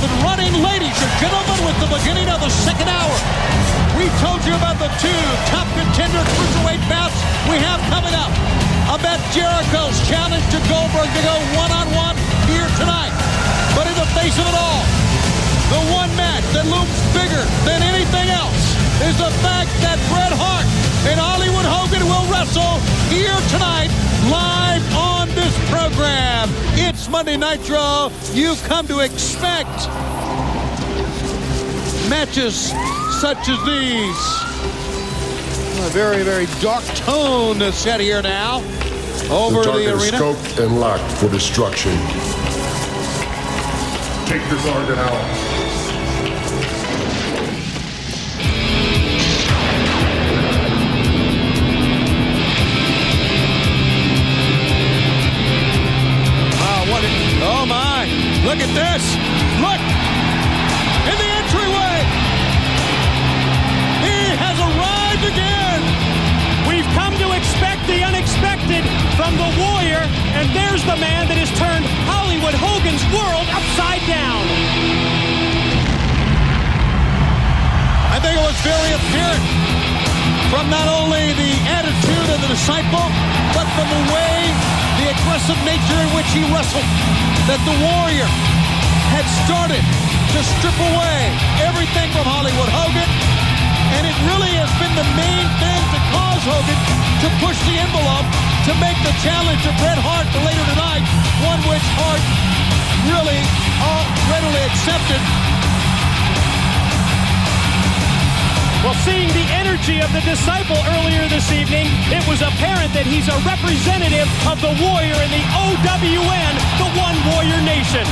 and running, ladies and gentlemen, with the beginning of the second hour. We told you about the two top contender cruiserweight bouts we have coming up. About Jericho's challenge to Goldberg to go one-on-one here tonight. But in the face of it all, the one match that looms bigger than anything else is the fact that Bret Hart and Hollywood Hogan will wrestle here tonight, live on this program. It's Monday Nitro. You've come to expect matches such as these. A very, very dark tone set here now over the arena. Scoped and locked for destruction. Take the target out. Oh my, look at this. Look, in the entryway. He has arrived again. We've come to expect the unexpected from the Warrior, and there's the man that has turned Hollywood Hogan's world upside down. I think it was very apparent from not only the attitude of the disciple, but from the way, the aggressive nature in which he wrestled, that the Warrior had started to strip away everything from Hollywood Hogan, and it really has been the main thing to cause Hogan to push the envelope to make the challenge to Bret Hart for later tonight, one which Hart really readily accepted. Well, seeing the energy of the disciple earlier this evening, it was apparent that he's a representative of the Warrior in the OWN, the One Warrior Nation.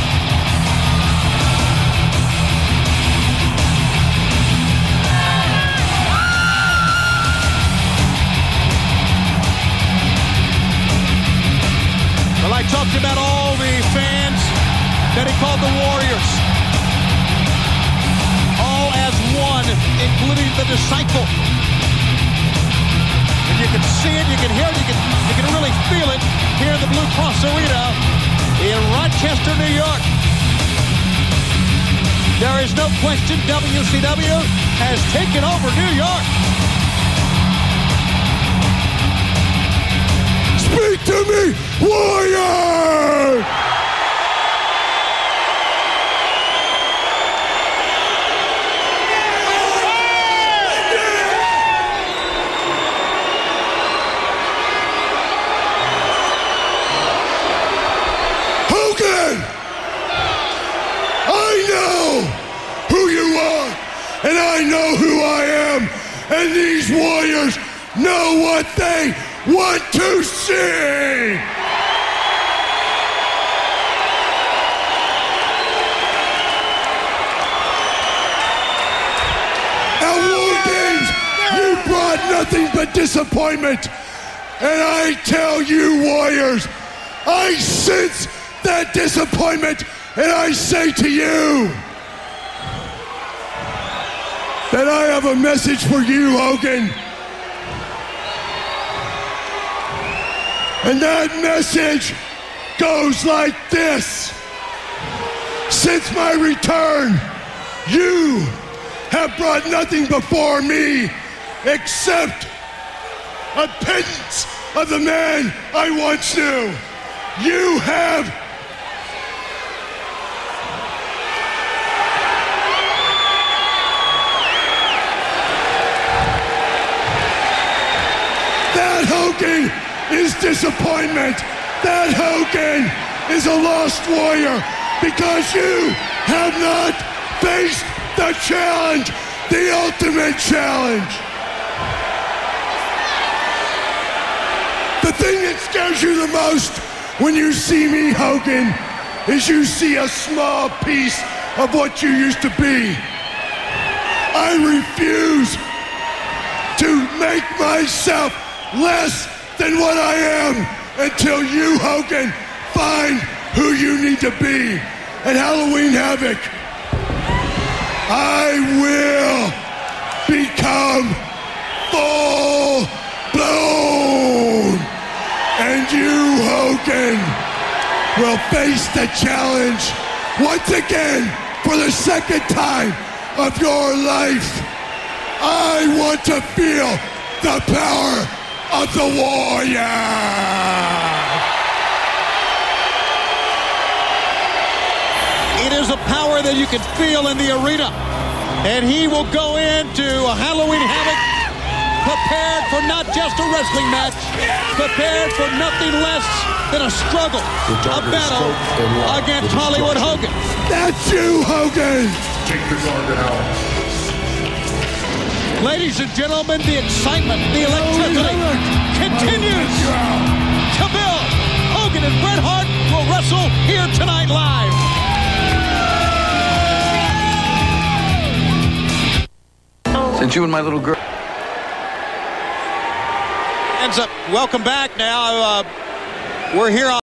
Well, I talked about all the fans that he called the Warriors. All as one, including the disciple. And you can see it, you can hear it, you can really feel it here in the Blue Cross Arena in Rochester, New York. There is no question WCW has taken over New York. Speak to me, Warrior! And I know who I am, and these Warriors know what they want to see. At War Games, you brought nothing but disappointment. And I tell you, Warriors, I sense that disappointment, and I say to you, that I have a message for you, Hogan. And that message goes like this. Since my return, you have brought nothing before me except a pittance of the man I once knew. You have Hogan is disappointment. That Hogan is a lost warrior because you have not faced the challenge, the ultimate challenge. The thing that scares you the most when you see me, Hogan, is you see a small piece of what you used to be. I refuse to make myself less than what I am until you, Hogan, find who you need to be. At Halloween Havoc, I will become full blown, and you, Hogan, will face the challenge once again for the second time of your life. I want to feel the power of the warrior. It is a power that you can feel in the arena. And he will go into a Halloween Havoc prepared for not just a wrestling match, prepared for nothing less than a struggle, a battle against Hollywood Hogan. That's you, Hogan. Take the target out. Ladies and gentlemen, the excitement, the electricity continues. Cavill, Hogan, and Bret Hart will wrestle here tonight live. Since you and my little girl. Ends up. Welcome back now. We're here on